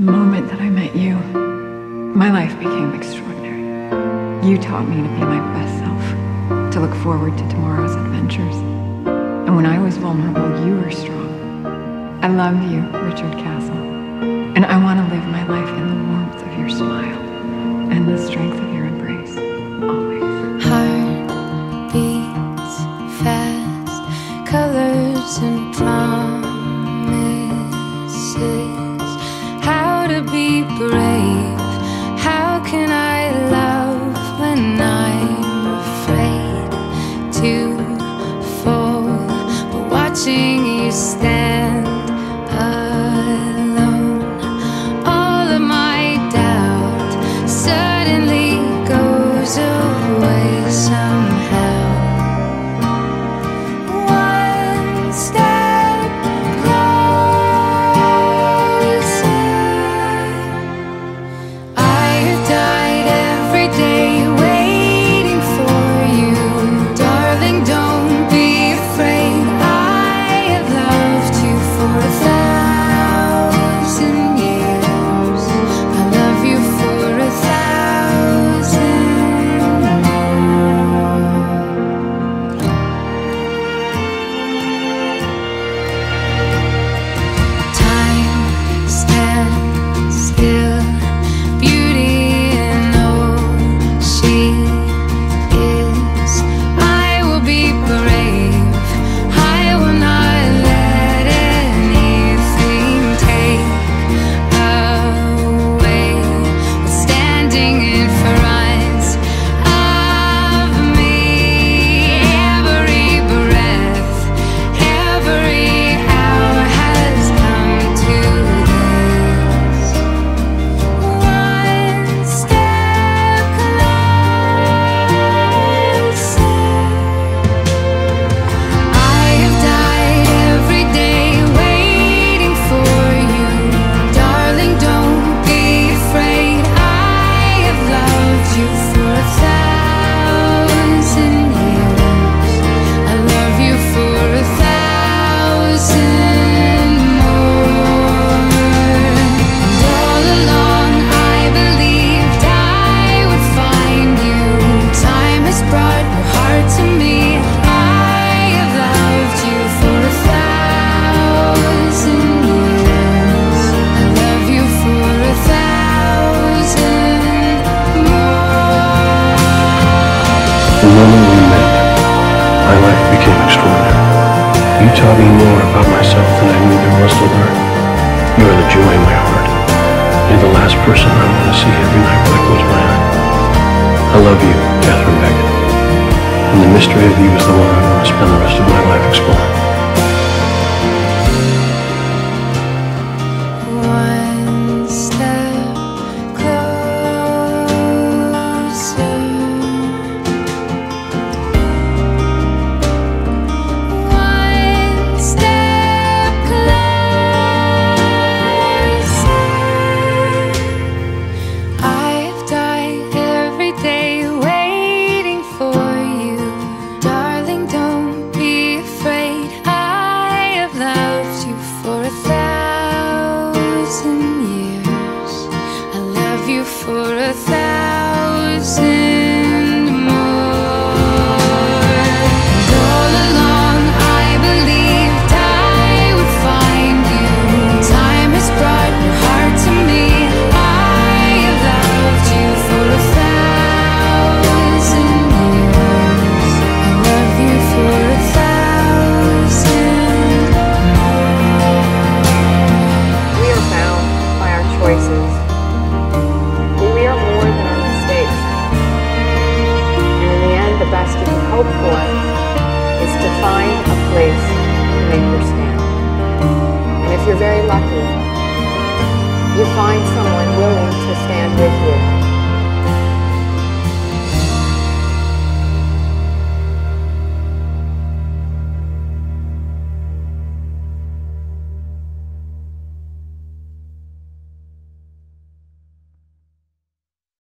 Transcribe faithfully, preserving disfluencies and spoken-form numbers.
The moment that I met you, my life became extraordinary. You taught me to be my best self, to look forward to tomorrow's adventures. And when I was vulnerable, you were strong. I love you, Richard Castle. And I want to live my life in the warmth of your smile and the strength of your embrace, always. Heart beats fast, colors and promises. How to be brave, how can I love when I'm afraid to fall? But watching you stand alone, all of my doubt suddenly goes away somehow. One step closer. I have died every day waiting for you. Darling, don't be afraid. I have loved you for a thousand years. I love you for a thousand more. Time stands still, beauty in all she is. I will be brave, I will not let anything take away what's standing in front of me. Every breath, every hour has come to this. One step closer. I have died every day waiting for you. Darling, don't be afraid. I have loved you for a thousand years. I love you for a thousand more. And all along I believed I would find you. Time has brought your heart to me. I have loved you for a thousand years. I love you for a thousand more. The moment we met, my life became extraordinary. You taught me more about myself than I knew there was to learn. You are the joy in my heart. You're the last person I want to see every night when I close my eyes. I love you, Beckett. And the mystery of you is the one I want to spend the rest of my life exploring. One step closer. One step closer. I have died every day waiting for you. Darling, don't be afraid. I have loved you for a thousand years. I love you for a thousand more. And all along I believed I would find you. Time has brought your heart to me. I have loved you for a thousand years. I love you for a thousand more. We are bound by our choices, but we are more than our mistakes. And in the end, the best you can hope for is to find a place to make your stand. And if you're very lucky, you find someone willing to stand with you.